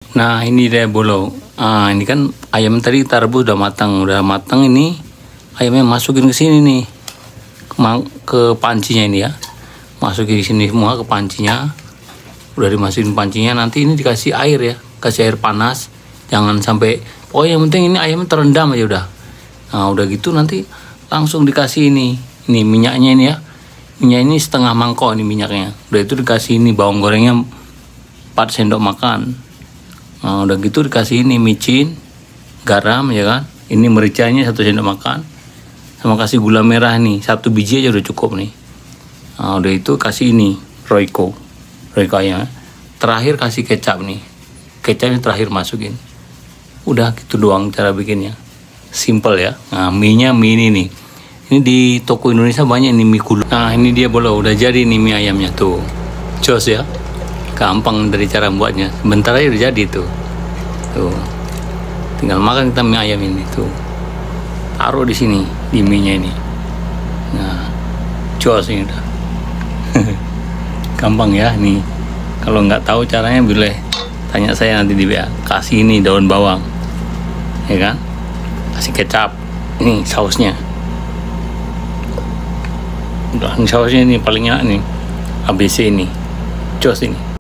Nah ini deh bolo. Ini kan ayam tadi kita rebus udah matang ini ayamnya masukin ke sini nih, ke pancinya ini ya, masukin di sini semua ke pancinya. Udah dimasukin pancinya, nanti ini dikasih air ya, kasih air panas, jangan sampai, pokoknya yang penting ini ayamnya terendam aja udah. Nah udah gitu nanti langsung dikasih ini minyaknya ini ya, minyak ini setengah mangkok ini minyaknya. Udah itu dikasih ini bawang gorengnya 4 sendok makan. Nah udah gitu dikasih ini micin, garam ya kan, ini mericanya 1 sendok makan, sama kasih gula merah nih 1 biji aja udah cukup nih. Nah udah itu kasih ini Royco ayam. Terakhir kasih kecap nih, kecapnya terakhir masukin. Udah gitu doang cara bikinnya, simple ya. Nah mie ini nih, ini di toko Indonesia banyak ini mie kulo. Nah ini dia bolo, udah jadi nih mie ayamnya tuh, jos ya, gampang dari cara buatnya, sebentar aja udah jadi tuh. Tinggal makan kita mie ayam ini tuh, taruh di sini di mie nya ini. Nah jos ini udah gampang ya nih. Kalau nggak tahu caranya boleh tanya saya nanti di WA. Kasih ini daun bawang ya kan, kasih kecap, ini sausnya. Udah, ini sausnya ini paling enak nih, ABC ini, jos ini.